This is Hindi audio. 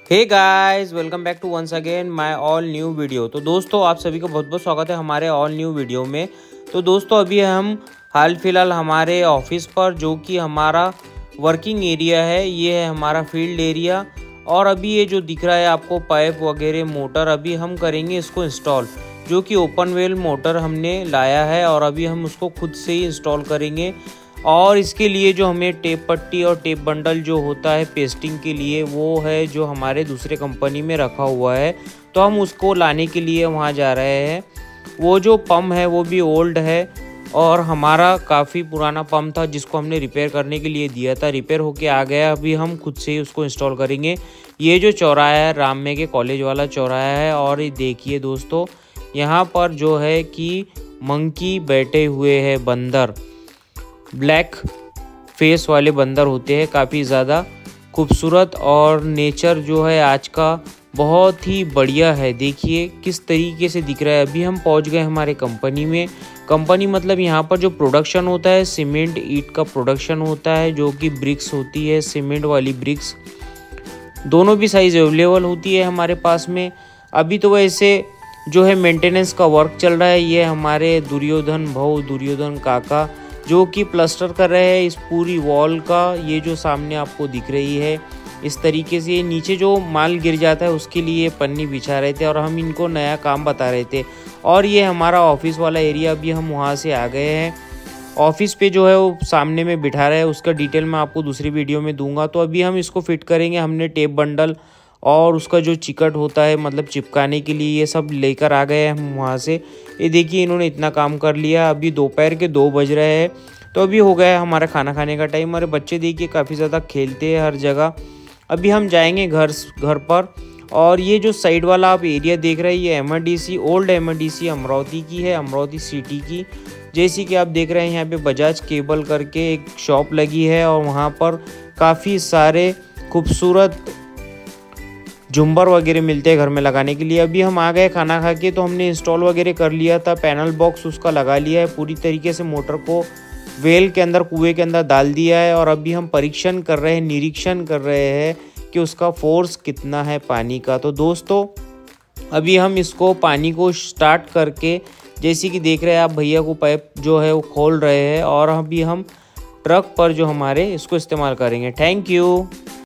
Hey guys, welcome back to once again my all new video. तो दोस्तों, आप सभी का बहुत बहुत स्वागत है हमारे ऑल न्यू वीडियो में। तो दोस्तों, अभी हम हाल फिलहाल हमारे ऑफिस पर, जो कि हमारा वर्किंग एरिया है, ये है हमारा फील्ड एरिया। और अभी ये जो दिख रहा है आपको पाइप वगैरह मोटर, अभी हम करेंगे इसको इंस्टॉल, जो कि ओपन वेल मोटर हमने लाया है और अभी हम उसको खुद से ही इंस्टॉल करेंगे। और इसके लिए जो हमें टेप पट्टी और टेप बंडल जो होता है पेस्टिंग के लिए, वो है जो हमारे दूसरे कंपनी में रखा हुआ है, तो हम उसको लाने के लिए वहाँ जा रहे हैं। वो जो पंप है वो भी ओल्ड है और हमारा काफ़ी पुराना पंप था, जिसको हमने रिपेयर करने के लिए दिया था। रिपेयर होके आ गया, अभी हम खुद से ही उसको इंस्टॉल करेंगे। ये जो चौराहा है राममे के कॉलेज वाला चौराहा है। और ये देखिए दोस्तों, यहाँ पर जो है कि मंकी बैठे हुए हैं, बंदर, ब्लैक फेस वाले बंदर होते हैं, काफ़ी ज़्यादा खूबसूरत। और नेचर जो है आज का बहुत ही बढ़िया है। देखिए किस तरीके से दिख रहा है। अभी हम पहुंच गए हमारे कंपनी में। कंपनी मतलब यहाँ पर जो प्रोडक्शन होता है, सीमेंट ईंट का प्रोडक्शन होता है, जो कि ब्रिक्स होती है, सीमेंट वाली ब्रिक्स, दोनों भी साइज़ अवेलेबल होती है हमारे पास में। अभी तो वैसे जो है मेंटेनेंस का वर्क चल रहा है। ये हमारे दुर्योधन काका, जो कि प्लास्टर कर रहे हैं इस पूरी वॉल का। ये जो सामने आपको दिख रही है, इस तरीके से नीचे जो माल गिर जाता है उसके लिए पन्नी बिछा रहे थे और हम इनको नया काम बता रहे थे। और ये हमारा ऑफिस वाला एरिया, अभी हम वहाँ से आ गए हैं। ऑफिस पे जो है वो सामने में बिठा रहे हैं, उसका डिटेल मैं आपको दूसरी वीडियो में दूंगा। तो अभी हम इसको फिट करेंगे। हमने टेप बंडल और उसका जो चिकट होता है, मतलब चिपकाने के लिए, ये सब लेकर आ गए हम वहाँ से। ये देखिए इन्होंने इतना काम कर लिया। अभी दोपहर के 2 बज रहे हैं, तो अभी हो गया है हमारा खाना खाने का टाइम। हमारे बच्चे देखिए काफ़ी ज़्यादा खेलते हैं हर जगह। अभी हम जाएंगे घर पर। और ये जो साइड वाला आप एरिया देख रहे हैं, ये एमआईडीसी, ओल्ड एमआईडीसी अमरावती की है, अमरावती सिटी की। जैसे कि आप देख रहे हैं, यहाँ पे बजाज केबल करके एक शॉप लगी है और वहाँ पर काफ़ी सारे खूबसूरत झुम्बर वगैरह मिलते हैं घर में लगाने के लिए। अभी हम आ गए खाना खा के, तो हमने इंस्टॉल वगैरह कर लिया था। पैनल बॉक्स उसका लगा लिया है पूरी तरीके से। मोटर को वेल के अंदर, कुएं के अंदर डाल दिया है। और अभी हम परीक्षण कर रहे हैं, निरीक्षण कर रहे हैं कि उसका फोर्स कितना है पानी का। तो दोस्तों, अभी हम इसको पानी को स्टार्ट करके, जैसे कि देख रहे हैं आप, भैया को पाइप जो है वो खोल रहे हैं। और अभी हम ट्रक पर जो हमारे इसको इस्तेमाल करेंगे। Thank you.